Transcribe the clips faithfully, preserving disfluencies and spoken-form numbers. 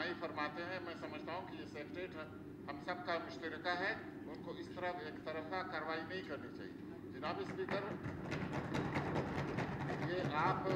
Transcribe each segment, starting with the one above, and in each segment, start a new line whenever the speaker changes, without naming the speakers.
रहनुमाई फरमाते हैं। मैं समझता हूँ कि ये सेक्रेटरीट हम सब का मुश्तरका है, उनको इस तरह एक तरफा कार्रवाई नहीं करनी चाहिए। जनाब स्पीकर, ये आप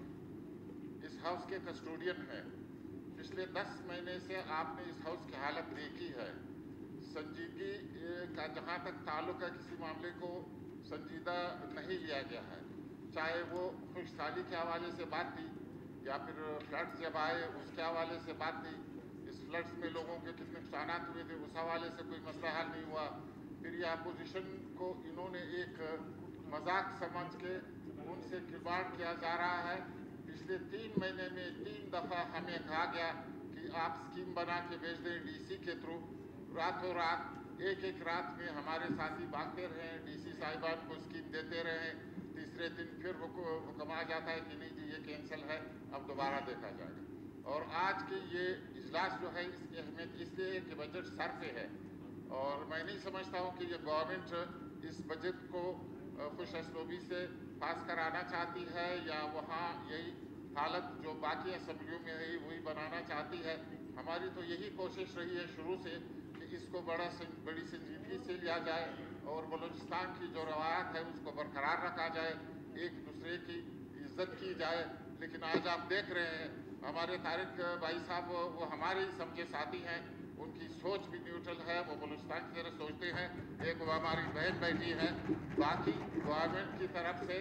इस हाउस के कस्टोडियन हैं। पिछले दस महीने से आपने इस हाउस की हालत देखी है। संजीदगी का जहाँ तक ताल्लुक है, किसी मामले को संजीदा नहीं लिया गया है, चाहे वो खुशहाली के हवाले से बात थी या फिर फ्लड्स जब आए उसके हवाले से बात थी, इस फ्लड्स में लोगों के कितने नुकसान हुए थे उस हवाले से कोई मसला हल नहीं हुआ। फिर ये अपोजिशन को इन्होंने एक मजाक समझ के उनसे खिलवाड़ किया जा रहा है। पिछले तीन महीने में तीन दफ़ा हमें कहा गया कि आप स्कीम बना के भेज दें डीसी के थ्रू। रातों रात एक एक रात में हमारे साथी भागते रहे, डीसी साहिबान को स्कीम देते रहे। तीसरे दिन फिर हुक्म आ जाता है कि नहीं जी ये कैंसिल है, अब दोबारा देखा जाएगा। और आज की ये इजलास जो है इसकी अहमियत इसलिए है कि बजट सर पे है, और मैं नहीं समझता हूँ कि ये गवर्नमेंट इस बजट को खुश असलूबी से पास कराना चाहती है या वहाँ यही हालत जो बाकी असम्बलियों में है वही बनाना चाहती है। हमारी तो यही कोशिश रही है शुरू से कि इसको बड़ा बड़ी संजीदगी से लिया जाए और बलूचिस्तान की जो रवायत है उसको बरकरार रखा जाए, एक दूसरे की इज्जत की जाए। लेकिन आज आप देख रहे हैं हमारे तारिक भाई साहब वो हमारे ही समझे साथी हैं, उनकी सोच भी न्यूट्रल है, वो बलूचिस्तान की तरह सोचते हैं। एक वो हमारी बहन बैठी है, बाकी गवर्नमेंट की तरफ से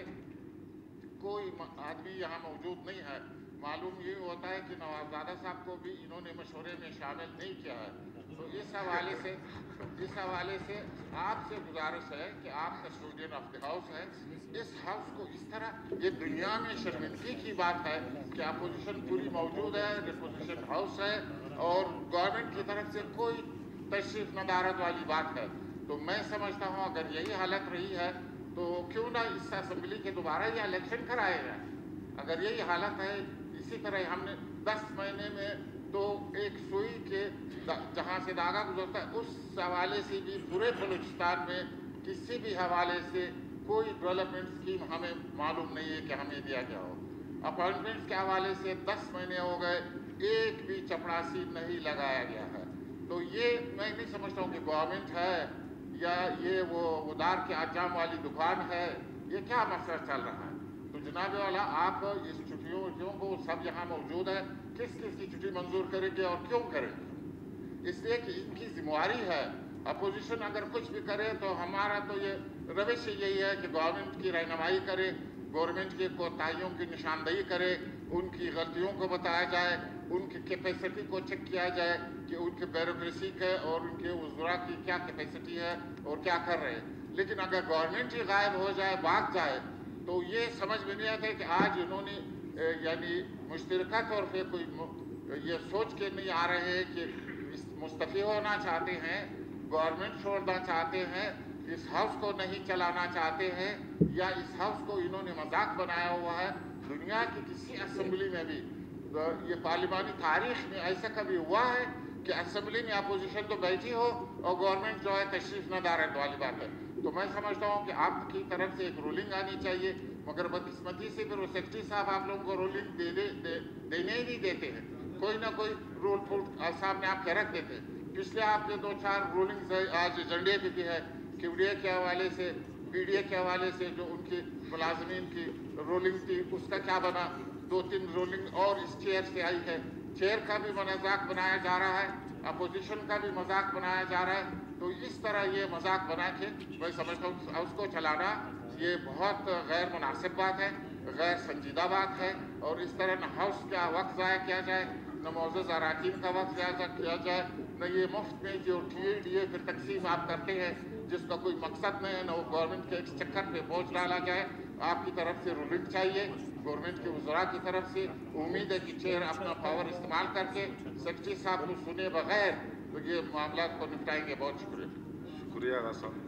कोई आदमी यहाँ मौजूद नहीं है। मालूम ये होता है कि नवाज़ादा साहब को भी इन्होंने मशवरे में शामिल नहीं किया है। तो इस हवाले से इस हवाले से आपसे गुजारिश है कि आप कस्टोडियन ऑफ द हाउस हैं, इस हाउस को इस तरह, ये दुनिया में शर्मिंदगी की बात है कि अपोजिशन पूरी मौजूद है, रिपोजिशन हाउस है और गवर्नमेंट की तरफ से कोई तशरीफ नदारत वाली बात है। तो मैं समझता हूँ अगर यही हालत रही है तो क्यों ना इस असम्बली के दोबारा ये इलेक्शन कराए जाए। अगर यही हालत है, इसी तरह हमने दस महीने में तो एक सुई के जहाँ से धागा गुजरता है उस हवाले से भी पूरे बलूचिस्तान में किसी भी हवाले से कोई डेवलपमेंट स्कीम हमें मालूम नहीं है कि हमें दिया गया हो। अपॉइंटमेंट्स के हवाले से दस महीने हो गए, एक भी चपरासी नहीं लगाया गया है। तो ये मैं नहीं समझता हूँ कि गवर्नमेंट है या ये वो उधार के अंजाम वाली दुकान है, ये क्या मसला चल रहा है। तो जनाब वाला आप इस छुट्टियों वुट्टियों को सब यहाँ मौजूद है, किस किस की छुट्टी मंजूर करेंगे और क्यों करेंगे, इसलिए कि इनकी जिम्मेवारी है। अपोजिशन अगर कुछ भी करे तो हमारा तो ये रविश यही है कि गवर्नमेंट की रहनुमाई करे, गवर्नमेंट की कोताहियों की निशानदेही करे, उनकी गलतियों को बताया जाए, उनकी कैपेसिटी को चेक किया जाए कि उनके ब्यूरोक्रेसी के और उनके उज़रा की क्या कैपेसिटी है और क्या कर रहे हैं। लेकिन अगर गवर्नमेंट ही गायब हो जाए, भाग जाए, तो ये समझ में नहीं आता कि आज इन्होंने यानी मुश्तरका तौर पे कोई ये सोच के नहीं आ रहे हैं कि मुस्तफ़ी होना चाहते हैं, गवर्नमेंट छोड़ना चाहते हैं, इस हाउस को नहीं चलाना चाहते हैं, या इस हाउस को इन्होंने मजाक बनाया हुआ है। दुनिया की किसी असम्बली में भी तो ये पार्लिमानी तारीख में ऐसा कभी हुआ है कि असम्बली में अपोजिशन तो बैठी हो और गवर्नमेंट जो है तशरीफ न दारत वाली बात है। तो मैं समझता हूँ कि आपकी तरफ से एक रूलिंग आनी चाहिए, मगर बदकिस्मती से फिर वो सेक्रेटरी साहब आप लोगों को रूलिंग दे, दे, दे, देने ही नहीं देते हैं। कोई ना कोई रूल फूल सामने आपके रख देते हैं। पिछले आपके दो चार रूलिंग्स आज एजेंडे पे भी है, क्यूडीए के हवाले से, पीडीए के हवाले से जो उनकी मुलाजमीन की रूलिंग थी उसका क्या बना। दो तीन रूलिंग और इस चेयर से आई है, चेयर का भी मजाक बनाया जा रहा है, अपोजिशन का भी मजाक बनाया जा रहा है। तो इस तरह ये मजाक बना के मैं समझता हूँ हाउस को चलाना ये बहुत गैर मुनासिब बात है, गैर संजीदा बात है। और इस तरह न हाउस का वक्त ज़ाया किया जाए, न मौजूद अराकीन का वक्त ज़ाया किया जाए, न ये मुफ्त में जो टी ए डी ए फिर तकसीम आप करते हैं जिसका कोई मकसद नहीं है, न वो गवर्नमेंट के एक चक्कर पे बोझ डाला जाए। आपकी तरफ से रूलिंग चाहिए, गवर्नमेंट के वज़रा की तरफ से उम्मीद है कि चेयर अपना पावर इस्तेमाल करके सेक्रेटरी साहब को सुने बगैर तो ये मामला को निपटाएंगे। बहुत शुक्रिया।
शुक्रिया साहब।